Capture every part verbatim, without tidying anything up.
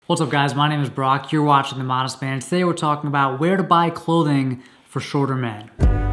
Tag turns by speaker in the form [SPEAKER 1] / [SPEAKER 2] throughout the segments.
[SPEAKER 1] What's up guys, my name is Brock, you're watching The Modest Man. Today we're talking about where to buy clothing for shorter men.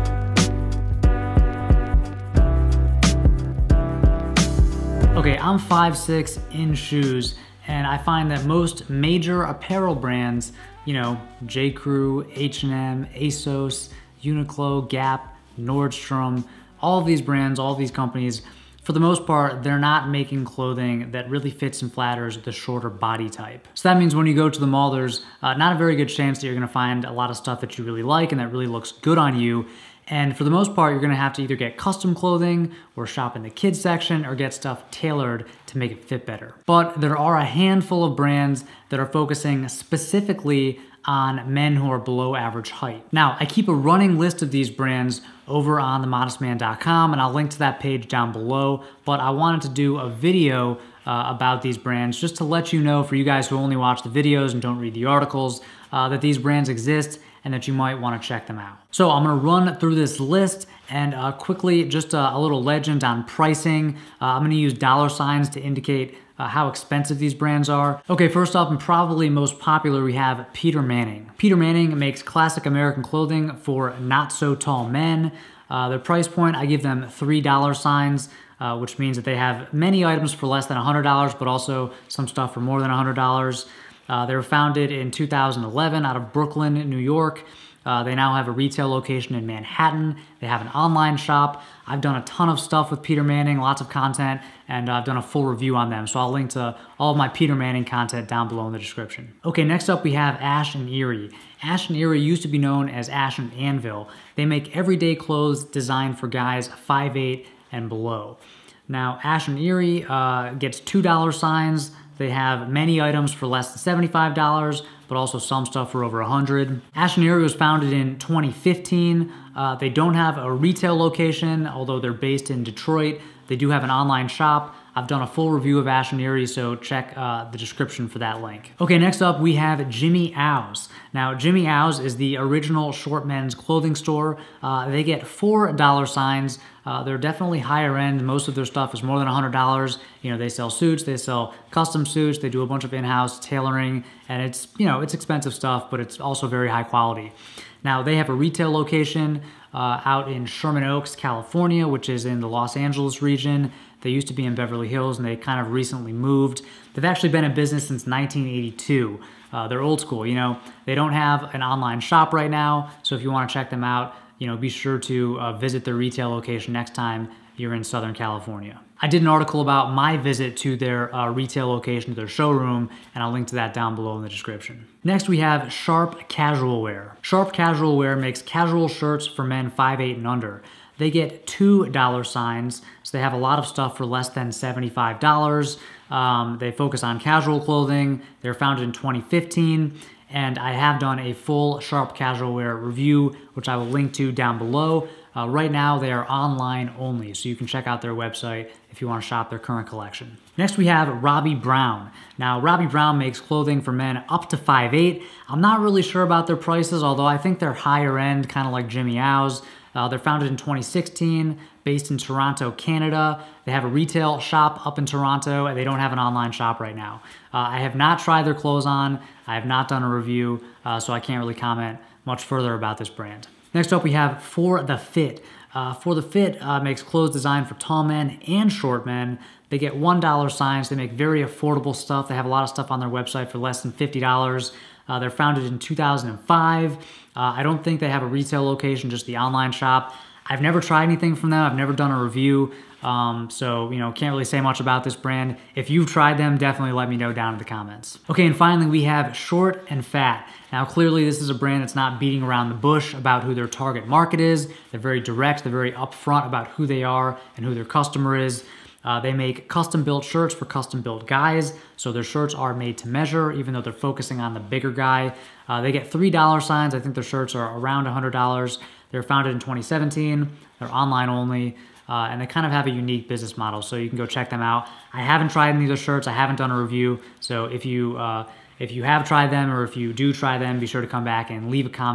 [SPEAKER 1] Okay, I'm five six in shoes, and I find that most major apparel brands, you know, J. Crew, H and M, ASOS, Uniqlo, Gap, Nordstrom, all of these brands, all of these companies, for the most part, they're not making clothing that really fits and flatters the shorter body type. So that means when you go to the mall, there's uh, not a very good chance that you're gonna find a lot of stuff that you really like and that really looks good on you. And for the most part, you're gonna have to either get custom clothing or shop in the kids section or get stuff tailored to make it fit better. But there are a handful of brands that are focusing specifically on men who are below average height. Now, I keep a running list of these brands over on the modest man dot com, and I'll link to that page down below, but I wanted to do a video uh, about these brands just to let you know, for you guys who only watch the videos and don't read the articles, uh, that these brands exist and that you might want to check them out. So I'm gonna run through this list and uh, quickly just a, a little legend on pricing. Uh, I'm gonna use dollar signs to indicate uh, how expensive these brands are. Okay, first up and probably most popular, we have Peter Manning. Peter Manning makes classic American clothing for not so tall men. Uh, their price point, I give them three dollar signs, uh, which means that they have many items for less than one hundred dollars, but also some stuff for more than one hundred dollars. Uh, they were founded in two thousand eleven out of Brooklyn, New York. Uh, they now have a retail location in Manhattan. They have an online shop. I've done a ton of stuff with Peter Manning, lots of content, and uh, I've done a full review on them. So I'll link to all of my Peter Manning content down below in the description. Okay, next up we have Ash and Erie. Ash and Erie used to be known as Ash and Anvil. They make everyday clothes designed for guys five eight and below. Now, Ash and Erie uh, gets two dollar signs. They have many items for less than seventy-five dollars, but also some stuff for over one hundred dollars. Ash and Erie was founded in twenty fifteen. Uh, they don't have a retail location, although they're based in Detroit. They do have an online shop. I've done a full review of Ash and Erie, so check uh, the description for that link. Okay, next up we have Jimmy Ow's. Now, Jimmy Ow's is the original short men's clothing store. Uh, they get four dollar signs. Uh, they're definitely higher end. Most of their stuff is more than one hundred dollars. You know, they sell suits, they sell custom suits, they do a bunch of in-house tailoring, and it's, you know, it's expensive stuff, but it's also very high quality. Now, they have a retail location uh, out in Sherman Oaks, California, which is in the Los Angeles region. They used to be in Beverly Hills, and they kind of recently moved. They've actually been in business since nineteen eighty-two. Uh, they're old school, you know. They don't have an online shop right now, so if you want to check them out, you know, be sure to uh, visit their retail location next time you're in Southern California. I did an article about my visit to their uh, retail location, to their showroom, and I'll link to that down below in the description. Next, we have Sharp Casual Wear. Sharp Casual Wear makes casual shirts for men five eight and under. They get two dollar signs, so they have a lot of stuff for less than seventy-five dollars. Um, they focus on casual clothing. They were founded in twenty fifteen, and I have done a full Sharp Casual Wear review, which I will link to down below. Uh, right now, they are online only, so you can check out their website if you want to shop their current collection. Next, we have Robbie Brown. Now, Robbie Brown makes clothing for men up to five eight. I'm not really sure about their prices, although I think they're higher end, kind of like Jimmy Ow's. Uh, they're founded in twenty sixteen, based in Toronto, Canada. They have a retail shop up in Toronto, and they don't have an online shop right now. Uh, I have not tried their clothes on. I have not done a review, uh, so I can't really comment much further about this brand. Next up, we have For The Fit. Uh, For The Fit uh, makes clothes designed for tall men and short men. They get one dollar signs. They make very affordable stuff. They have a lot of stuff on their website for less than fifty dollars. Uh, they're founded in two thousand five. Uh, I don't think they have a retail location, just the online shop. I've never tried anything from them. I've never done a review. Um, so, you know, can't really say much about this brand. If you've tried them, definitely let me know down in the comments. Okay, and finally we have Short and Fat. Now, clearly this is a brand that's not beating around the bush about who their target market is. They're very direct, they're very upfront about who they are and who their customer is. Uh, they make custom-built shirts for custom-built guys, so their shirts are made to measure, even though they're focusing on the bigger guy. Uh, they get three dollar signs. I think their shirts are around one hundred dollars. They're founded in twenty seventeen. They're online only, uh, and they kind of have a unique business model, so you can go check them out. I haven't tried any of their shirts. I haven't done a review, so if you, uh, if you have tried them or if you do try them, be sure to come back and leave a comment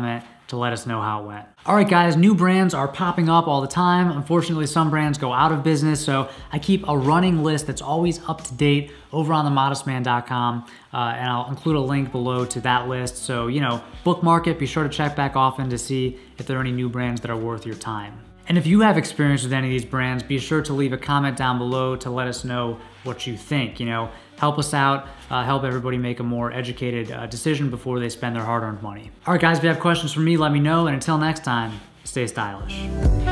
[SPEAKER 1] to let us know how it went. All right, guys, new brands are popping up all the time. Unfortunately, some brands go out of business, so I keep a running list that's always up to date over on the modest man dot com, uh, and I'll include a link below to that list. So, you know, bookmark it, be sure to check back often to see if there are any new brands that are worth your time. And if you have experience with any of these brands, be sure to leave a comment down below to let us know what you think. You know, help us out, uh, help everybody make a more educated uh, decision before they spend their hard-earned money. All right, guys, if you have questions for me, let me know. And until next time, stay stylish.